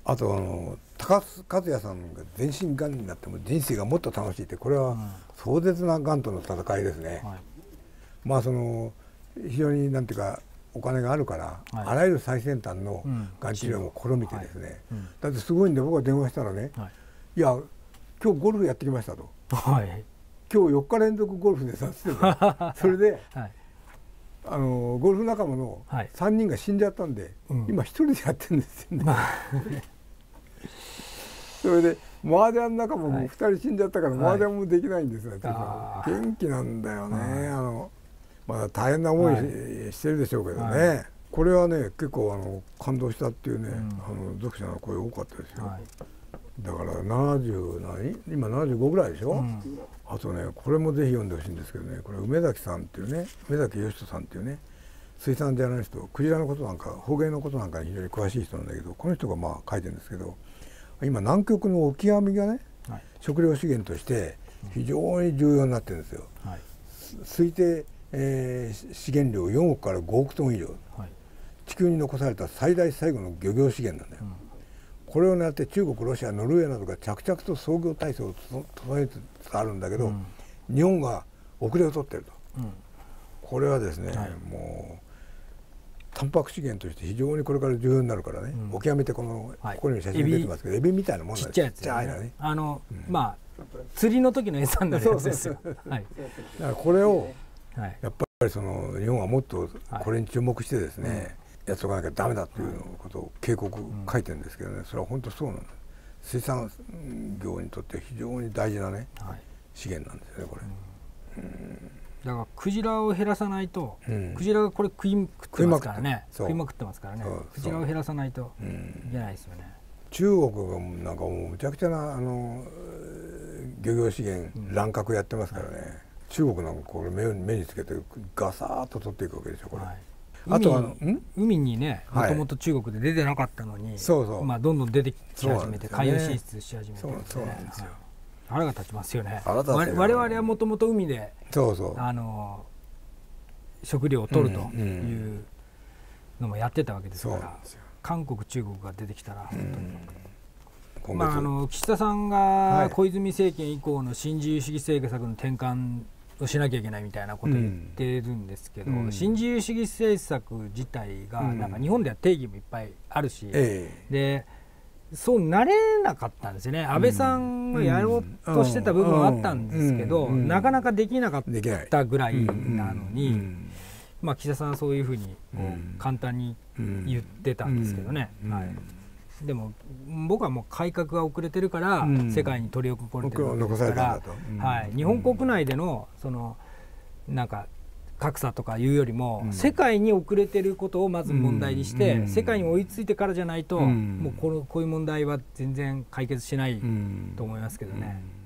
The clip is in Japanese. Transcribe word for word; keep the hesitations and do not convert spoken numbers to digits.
あとあの高須和也さんが全身がんになっても人生がもっと楽しいって、これは壮絶ながんとの戦いですね。はい、まあその非常になんていうかお金があるから、はい、あらゆる最先端のがん治療も試みてですね、はいうん、だってすごいんで僕が電話したらね、はい、いや今日ゴルフやってきましたと、はい、今日よっか連続ゴルフでさってそれで、はい、あのゴルフ仲間のさんにんが死んじゃったんで、はい、今一人でやってるんですよね。それで麻雀仲間もふたり死んじゃったから、はい、麻雀もできないんですよ、はい、元気なんだよね。はい、あのまあ大変な思いしてるでしょうけどね、はい、これはね結構あの感動したっていうね、うん、あの読者の声多かったですよ。はい、だからななじゅう何今ななじゅうごぐらいでしょ、うん、あとねこれもぜひ読んでほしいんですけどね、これ梅崎さんっていうね、梅崎義人さんっていうね水産ジャーナリスト、クジラのことなんか捕鯨のことなんかに非常に詳しい人なんだけど、この人がまあ書いてるんですけど、今南極のオキアミがね、はい、食料資源として非常に重要になってるんですよ。はい、推定、えー、資源量よんおくからごおくトン以上、はい、地球に残された最大最後の漁業資源なんだよ。うん、これを狙って中国、ロシア、ノルウェーなどが着々と操業体制を整えつつあるんだけど、うん、日本が遅れを取ってると。うん、これはですね、はい、もうタンパク資源として非常にこれから重要になるからね、うん、オキアミってこの、はい、ここにも写真出てますけど、エビみたいなもんなんです。 ちっちゃいやつですね。ねあの、うん、まあ釣りの時の餌になるやつですよ。だからこれを、はい、やっぱりその日本はもっとこれに注目してですね、はい、やっておかなきゃダメだということを警告書いてるんですけどね、それは本当そうなんです。水産業にとって非常に大事なね、はい、資源なんですよねこれ。うんうんだからクジラを減らさないと、うん、クジラがこれ食い食ってますからね、食いまくってますからね、クジラを減らさないといけないですよね。 中国がなんかもうむちゃくちゃなあの漁業資源、うん、乱獲やってますからね、はい、中国なんかこれ 目, 目につけてガサーッと取っていくわけでしょこれ。はい、 あとあの海にねもともと中国で出てなかったのに、はい、そうそうまあどんどん出てき始めて、ね、海洋進出し始めて、ね、 そうなんですよ。はい腹が立ちますよね。我々はもともと海でそうそうあの食料を取るというのもやってたわけですから、うんうん、韓国中国が出てきたら本当に、うん、まああの岸田さんが小泉政権以降の新自由主義政策の転換をしなきゃいけないみたいなことを言ってるんですけど、うん、新自由主義政策自体がなんか日本では定義もいっぱいあるし、うん、でそうなれなかったんですよね。安倍さんがやろうとしてた部分はあったんですけど、なかなかできなかったぐらいなのに、まあ岸田さんはそういうふうにこう簡単に言ってたんですけどね。はい、でも僕はもう改革が遅れてるから世界に取り残れてるわけですから、はい、日本国内でのそのなんか格差とかいうよりも、うん、世界に遅れてることをまず問題にして、うん、世界に追いついてからじゃないと、うん、もうこのこういう問題は全然解決しないと思いますけどね。うん